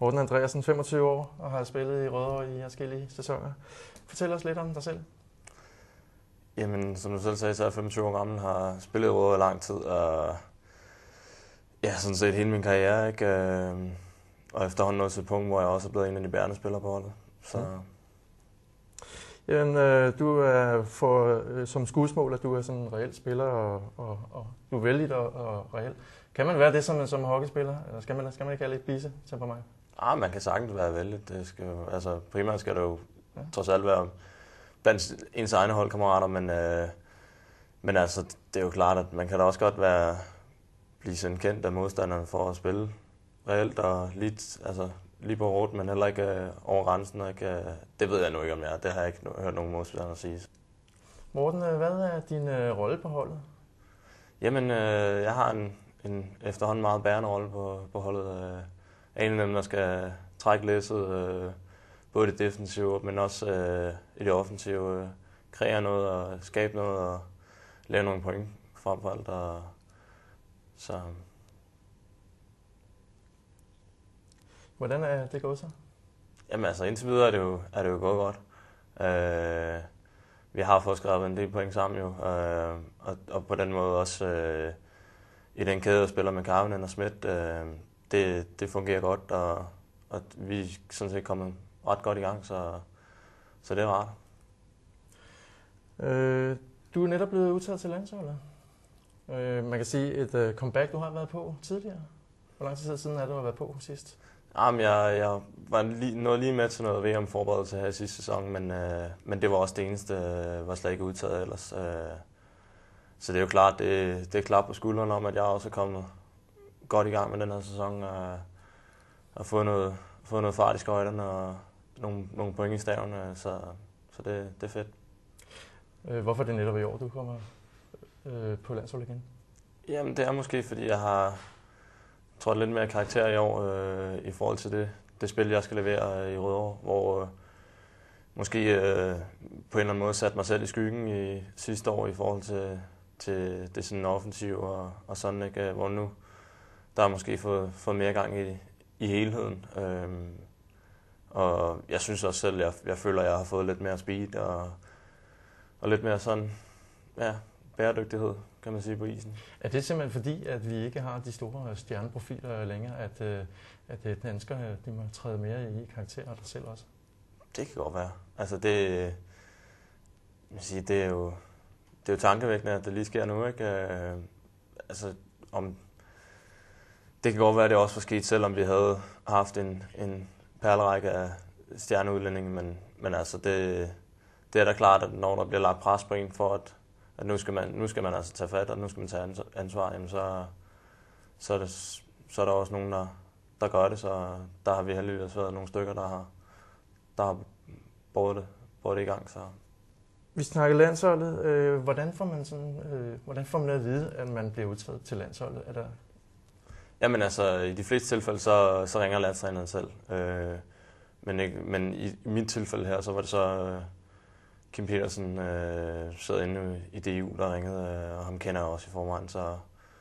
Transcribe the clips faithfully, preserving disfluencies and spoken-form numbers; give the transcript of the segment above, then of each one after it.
Morten Andreasen, femogtyve år, og har spillet i Rødovre i forskellige sæsoner. Fortæl os lidt om dig selv. Jamen, som du selv sagde, så er jeg femogtyve år gammel, har spillet i Rødovre i lang tid, og ja, sådan set hele min karriere, ikke? Og efterhånden nået til et punkt, hvor jeg også er blevet en af de bærende spillere på holdet. Så... Ja. Jamen, du er for, som skudsmål, at du er sådan en reel spiller, og, og, og du er vældig og, og reel. Kan man være det som, som hockeyspiller, eller skal man, skal man ikke have lidt bise temperament? Ah, man kan sagtens være vældig. Det skal, altså, primært skal det jo ja. trods alt være blandt ens egne holdkammerater, men, øh, men altså, det er jo klart, at man kan da også godt være, blive sådan kendt af modstanderne for at spille reelt og lidt, altså, lige på råd, men heller ikke øh, over grænsen. Og ikke, øh, det ved jeg nu ikke, om jeg er. Det har jeg ikke hørt nogen modspillere sige. Morten, hvad er din øh, rolle på holdet? Jamen, øh, jeg har en, en efterhånden meget bærende rolle på, på holdet. Øh, en af dem, der skal trække læsset, øh, både i det defensive, men også øh, i det offensive. Øh, kreere noget og skabe noget og lave nogle point frem for alt. Og, så... Hvordan er det gået så? Jamen altså, indtil videre er det jo, er det jo gået godt. Øh, vi har fået skrevet en del point sammen jo, øh, og, og på den måde også øh, i den kæde, der spiller med Carmen og Schmidt, øh, det, det fungerer godt, og, og vi er sådan set kommet ret godt i gang, så, så det er rart. Øh, du er netop blevet udtaget til landsholdet. Øh, man kan sige et uh, comeback, du har været på tidligere. Hvor lang tid siden er du har været på sidst? Jamen, jeg, jeg var lige, nåede lige med til noget V M-forberedelse her i sidste sæson, men, øh, men det var også det eneste, øh, var slet ikke udtaget ellers. Øh, så det er jo klart, det, det er klart på skuldrene om, at jeg også er kommet godt i gang med den her sæson og har fået noget, fået noget fart i skøjterne og nogle, nogle point i staven, så, så det, det er fedt. Øh, hvorfor er det netop i år, du kommer øh, på landsholdet igen? Jamen, det er måske, fordi jeg har trådt lidt mere karakter i år øh, i forhold til det, det spil, jeg skal levere øh, i Rødovre, hvor øh, måske øh, på en eller anden måde satte mig selv i skyggen i sidste år i forhold til, til det sådan offensiv og, og sådan, ikke? Hvor nu der er måske fået, fået mere gang i, i helheden. Øhm, og jeg synes også selv, jeg, jeg føler, at jeg har fået lidt mere speed og, og lidt mere sådan, ja, bæredygtighed, kan man sige, på isen. Er det simpelthen fordi, at vi ikke har de store stjerneprofiler længere, at, at danskerne de må træde mere i karakter og dig selv også? Det kan godt være. Altså det, jeg sige, det er jo, det er jo tankevækkende, at det lige sker nu, ikke? Øh, altså om det kan godt være, at det også var sket, selvom vi havde haft en, en perlerække af stjerneudlændinge, men, men altså det, det er da klart, at når der bliver lagt pres på en for, at, at nu, skal man, nu skal man altså tage fat, og nu skal man tage ansvar, jamen så, så, er det, så er der også nogen, der, der gør det, så der har vi heldigvis været nogle stykker, der har, der har båret det, båret det i gang. Så. Vi snakker landsholdet. Øh, hvordan, får man sådan, øh, hvordan får man at vide, at man bliver udtaget til landsholdet? Er der Jamen altså, i de fleste tilfælde, så, så ringer landstræneren selv. Øh, men, ikke, men i, i mit tilfælde her, så var det så øh, Kim Petersen, øh, sad inde i D E U, der ringede, øh, og ham kender jeg også i forvejen. Så,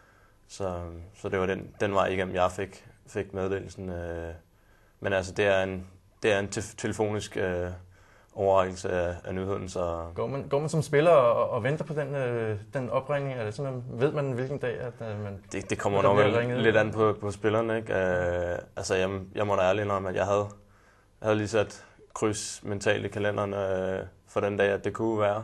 så, så det var den, den vej igennem, jeg fik, fik meddelelsen. Øh, men altså, det er en, det er en te- telefonisk øh, overrækkelse af, af nyheden. Så går, man, går man som spiller og, og venter på den, øh, den opringning? Er det sådan, ved man hvilken dag, at øh, man... Det, det kommer nok lidt an på, på spillerne, ikke? Øh, altså, jeg, jeg må da ærligt indrømme, at jeg havde, jeg havde lige sat kryds mentalt i kalenderen øh, for den dag, at det kunne være.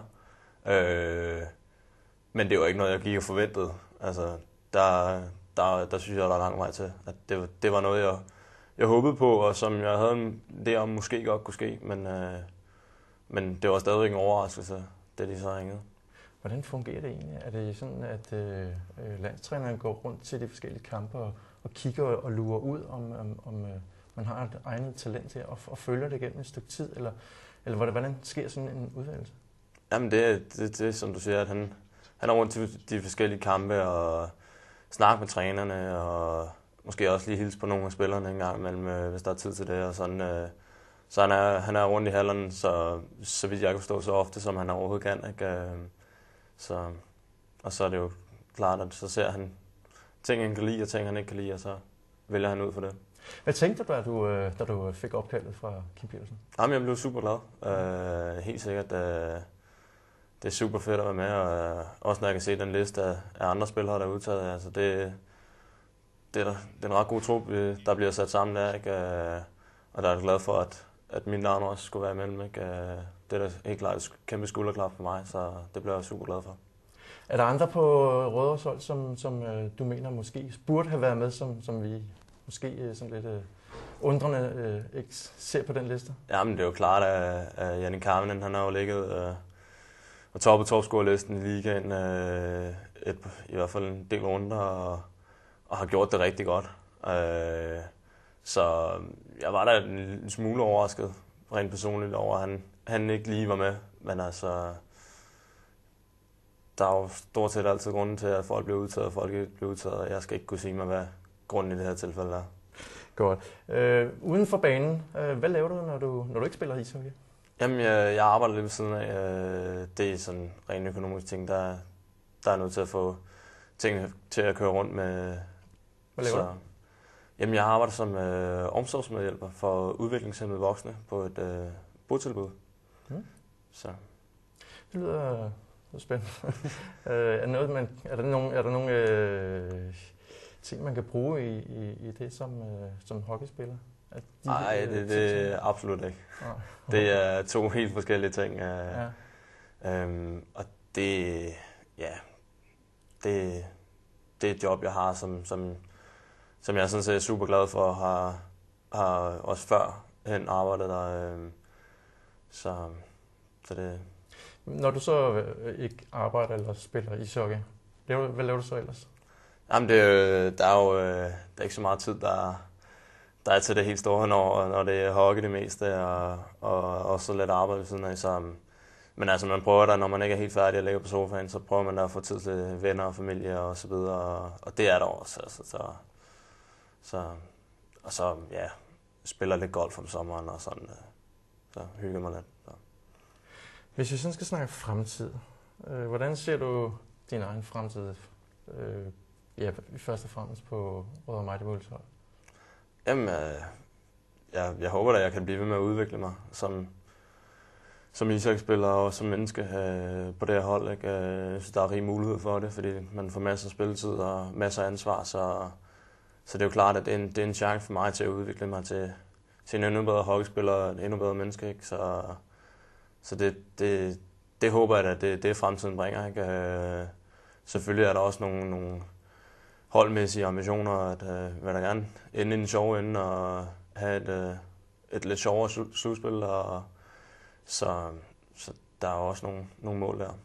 Øh, men det var ikke noget, jeg gik og forventede. Altså, der, der, der synes jeg, der er lang vej til. At det, det var noget, jeg, jeg håbede på, og som jeg havde en idé om, måske godt kunne ske, men... Øh, Men det var stadig en overraskelse, det de så ringede. Hvordan fungerer det egentlig? Er det sådan, at øh, landstræneren går rundt til de forskellige kampe og, og kigger og lurer ud, om, om, om øh, man har et egnet talent til og, og følger det gennem et stykke tid? Eller, eller hvordan, hvordan sker sådan en udvalgelse? Jamen det er det, det, som du siger, at han, han er rundt til de forskellige kampe og snakker med trænerne og måske også lige hilse på nogle af spillerne en gang imellem, hvis der er tid til det og sådan. Øh, Så han er, han er rundt i hallerne, så, så vidt jeg kan forstå, så ofte, som han overhovedet kan. Ikke? Så, og så er det jo klart, at så ser han ting, han kan lide, og ting, han ikke kan lide, og så vælger han ud for det. Hvad tænkte du, da du, da du fik opkaldet fra Kim Petersen? Jamen, jeg blev super glad. Uh, helt sikkert. Uh, det er super fedt at være med, og uh, også når jeg kan se den liste af, af andre spillere, der er udtaget. Altså, det, det, er, der, det er en ret god trup, der bliver sat sammen der, ikke? Uh, og der er jeg glad for, at, at min navn også skulle være imellem. Ikke? Uh, det er da helt klart et kæmpe skulderklap for mig, så det bliver jeg super glad for. Er der andre på Rødovres hold, som, som uh, du mener måske burde have været med, som, som vi måske uh, sådan lidt uh, undrende uh, ikke ser på den liste? Jamen, det er jo klart, at, at Jannik Karvinen, han har jo ligget uh, og toppet topscorerlisten i ligaen uh, et, i hvert fald en del runder, og, og har gjort det rigtig godt. Uh, så jeg var da en smule overrasket, rent personligt, over at han, han ikke lige var med. Men altså, der er jo stort set altid grunden til, at folk bliver udtaget, og folk ikke bliver udtaget, og jeg skal ikke kunne sige mig, hvad grunden i det her tilfælde er. Godt. Øh, uden for banen, øh, hvad laver du, når du, når du ikke spiller ishockey? Jamen, jeg, jeg arbejder lidt ved siden af. Øh, det er sådan rent økonomisk ting, der, der er nødt til at få tingene til at køre rundt med. Hvad laver så, du? Jamen, jeg arbejder som øh, omsorgsmedhjælper for udviklingshæmmede voksne på et øh, botilbud. Hmm. Så. Det lyder spændende. øh, er, noget, man, er der nogle, er der nogle øh, ting, man kan bruge i, i, i det som, øh, som hockeyspiller? Nej, de, det, det er absolut ikke. Nej. Det er to helt forskellige ting. Øh, ja. øhm, og det, ja, det, det er et job, jeg har, som, som, som jeg sådan set er super glad for, og har, har også før hen arbejdet der. Øh, så, så det. Når du så ikke arbejder eller spiller ishockey, hvad laver du så ellers? Jamen, det, der er jo der er ikke så meget tid, der, der er til det helt store, når, når det er hockey det meste, og, og også lidt arbejde ved siden af. Så, men altså, man prøver der, når man ikke er helt færdig at ligge på sofaen, så prøver man der at få tid til venner og familie og så videre, og, og det er der også. Altså, så, så, og så, ja, spiller lidt golf om sommeren og sådan, så hygger mig lidt. Så. Hvis vi sådan skal snakke fremtid, øh, hvordan ser du din egen fremtid? Øh, ja, først og fremmest på Rødovre Mighty Bulls hold. Jamen, øh, jeg, jeg håber da, jeg kan blive ved med at udvikle mig som, som ishockeyspiller og som menneske øh, på det her hold. Ikke? Jeg synes, der er rig mulighed for det, fordi man får masser af spilletid og masser af ansvar. Så, så det er jo klart, at det er en, det er en chance for mig til at udvikle mig til, til en endnu bedre hockeyspiller og en endnu bedre menneske. Ikke? Så, så det, det, det håber jeg, at det, det fremtiden bringer. Ikke? Øh, selvfølgelig er der også nogle, nogle holdmæssige ambitioner, at øh, vil der gerne ende i den sjove ende og have et, øh, et lidt sjovere slutspil, og så, så der er også nogle, nogle mål der.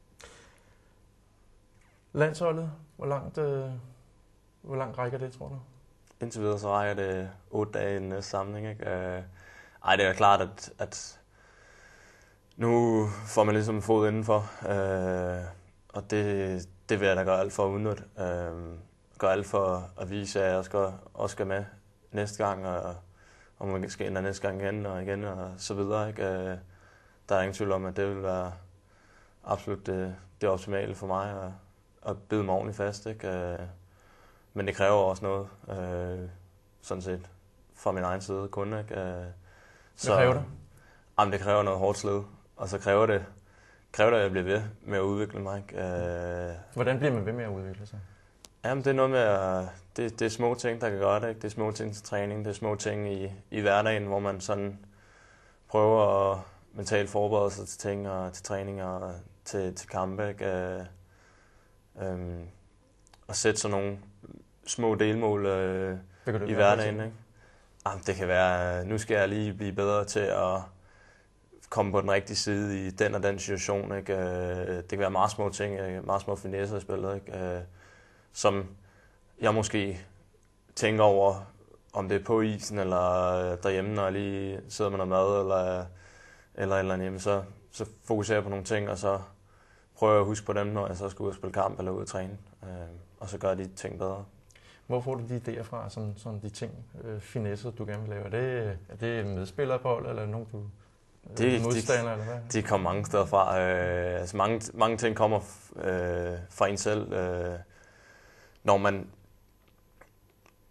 Landsholdet, hvor langt, øh, hvor langt rækker det, tror du? Indtil videre så rækker det otte dage i den næste samling. Ikke? Øh, ej, det er klart, at, at nu får man ligesom fod indenfor, øh, og det, det vil jeg da gøre alt for at udnytte. Øh, gøre alt for at vise, at jeg skal, også skal med næste gang, og om man skal ind næste gang igen og igen og så videre. Ikke? Øh, der er ingen tvivl om, at det vil være absolut det, det optimale for mig at, at bide mig ordentligt fast. Ikke? Øh, men det kræver også noget, øh, sådan set, fra min egen side kun. Ikke? Øh, så, Hvad kræver det? Jamen, det kræver noget hårdt slid, og så kræver det, kræver det, at jeg bliver ved med at udvikle mig. Ikke? Øh, Hvordan bliver man ved med at udvikle sig? Jamen, det er noget med, at det, det er små ting, der kan gøre det. Ikke? Det er små ting til træning, det er små ting i, i hverdagen, hvor man sådan prøver at mentalt forberede sig til ting og til træning og til, til kampe. Ikke? Øh, øh, og sætte sådan nogle små delmål øh, i hverdagen. Ikke? Jamen, det kan være, nu skal jeg lige blive bedre til at komme på den rigtige side i den og den situation. Ikke? Det kan være meget små ting, meget små finesser i spillet, ikke? Som jeg måske tænker over, om det er på isen eller derhjemme, når jeg lige sidder med noget mad eller eller eller hjemme, så, så fokuserer jeg på nogle ting, og så prøver jeg at huske på dem, når jeg så skal ud og spille kamp eller ud og træne, og så gør de ting bedre. Hvor får du de idéer fra, som, som de ting, øh, finesser, du gerne vil lave? Er det, er det medspillere på hold, eller nogen, du det, modstander, de, eller hvad? De kommer mange steder fra. Øh, altså mange, mange ting kommer øh, fra en selv. Øh, når man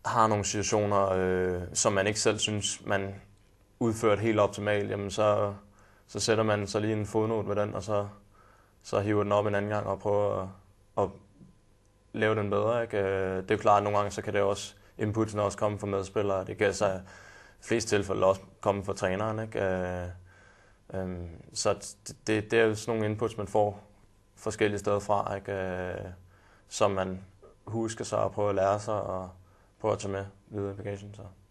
har nogle situationer, øh, som man ikke selv synes, man udført helt optimalt, jamen så, så sætter man så lige en fodnote med den, og så, så hiver den op en anden gang og prøver at, at lave den bedre. Ikke? Det er jo klart, at nogle gange så kan det også, inputsen også komme fra medspillere. Det kan så i flest tilfælde også komme fra træneren. Ikke? Så det, det er jo sådan nogle inputs, man får forskellige steder fra, ikke? Som man husker sig og prøver at lære sig og prøver at tage med videre i bagagen. Så.